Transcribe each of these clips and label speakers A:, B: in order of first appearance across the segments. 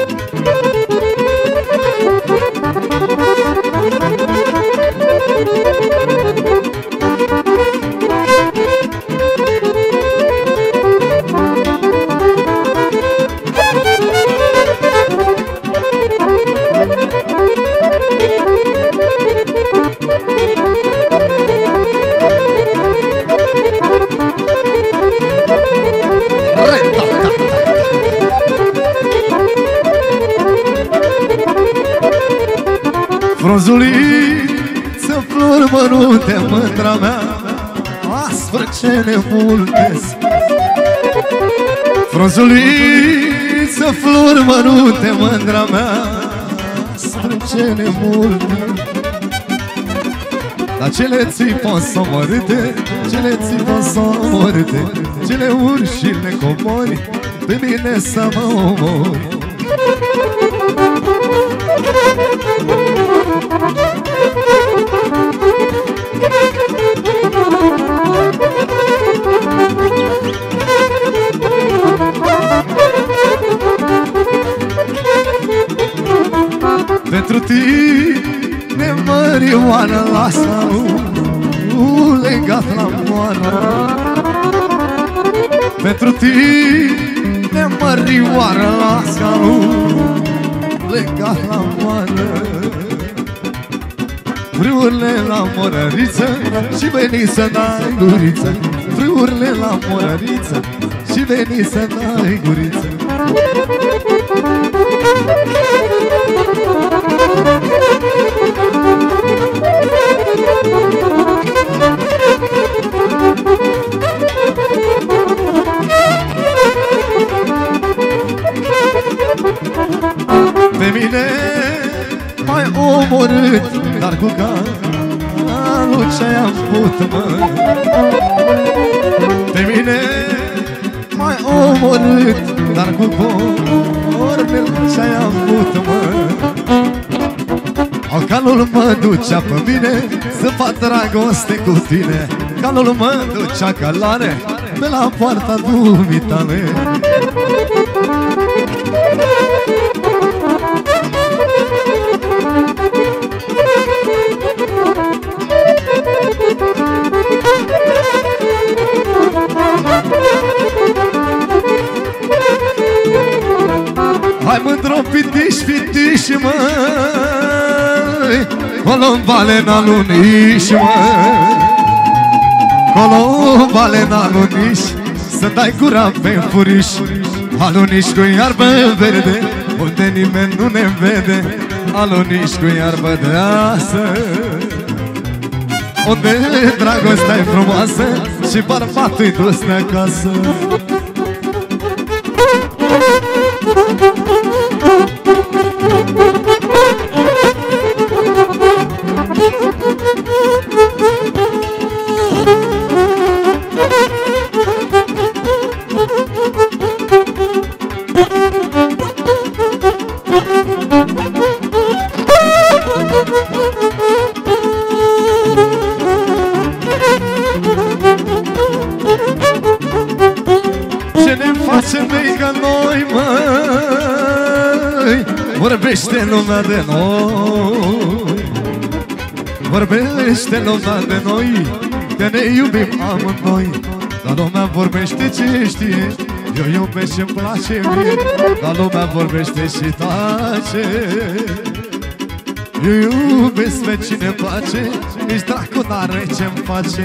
A: Frunzuliță, flori mărunte, mândra mea, asfrăcene multe. Frunzuliță, flori mărunte, mândra mea, asfrăcene multe. Dar cele țipă s-o mărâte, cele țipă s-o mărâte, cele urci și le comori, pe mine să mă omori. Pentru tine, mărioară, lasă-o legat la moară. Pentru tine, mărioară, lasă-o legat la moară. Frâurile la morăriță și veni să dai guriță. Frâurile la morăriță și veni să dai guriță. Pe mine m-ai omorât, dar cu calul ce-ai avut, mă. Pe mine m-ai omorât, dar cu cornul ce-ai avut, mă. Calul mă ducea pe mine să fac dragoste cu tine. Calul mă ducea călare pe la poarta dumitale. Hai mândro pitiș, pitiș, măi, colo-n vale n-aluniș, măi, colo-n vale n-aluniș, să dai gura pe furiș. Aluniș cu iarbă verde, unde nimeni nu ne vede. Aluniș cu iarbă de asă, unde dragostea-i frumoasă și bărbatul-i dus de acasă. Vorbește lumea de noi, vorbește lumea de noi, că ne iubim amândoi. Dar lumea vorbește ce știe, eu iubesc ce-mi place mie. Dar lumea vorbește și tace, eu iubesc pe cine place, nici dracu n-are ce-mi face.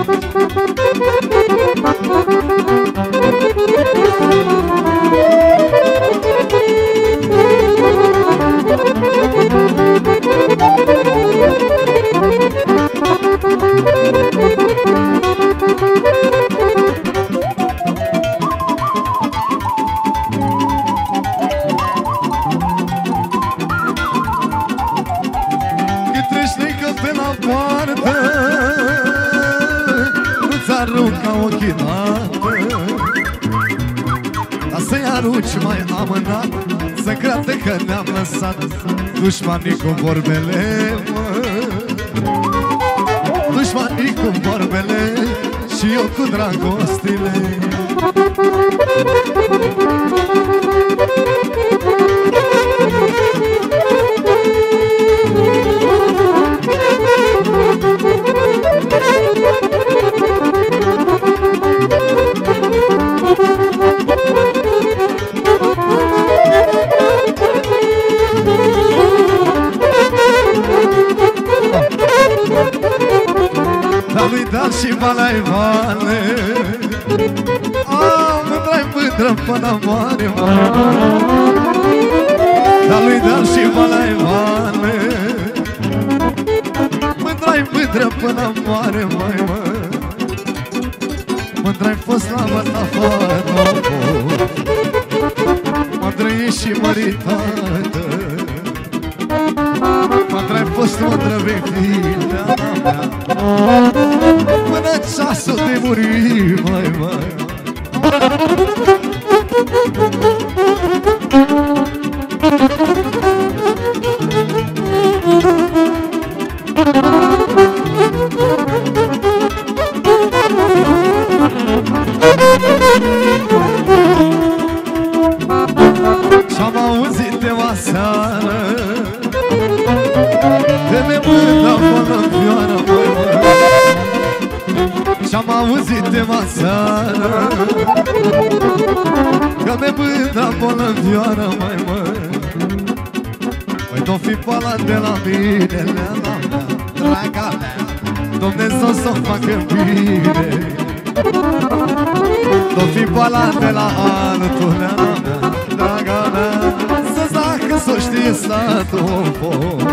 A: Mai amânat, să crede că ne-am lăsat dușmanii cu vorbele, mă. Dușmanii cu vorbele și eu cu dragostile. balai vale. Mândra-i mândră până moare, măi. Dar lui Deal și balai vale. Mândra-i mândră până moare, măi, măi. Mândra-i fost la mătafată, mândră-i și măritată. Mândra-i fost mândră vechilea mea. Până ceasul de muri, măi, măi. Și-am auzit de o seară că ne mânda până vioară, măi, măi. Și-am auzit de o seară că ne mânda până vioară, măi, măi. Păi d-o fi pala de la mine, leana mea, draga mea, Dumnezeu să-o facă bine. D-o fi pala de la altul, leana mea, draga mea, să-ți dacă s-o știe statul foc.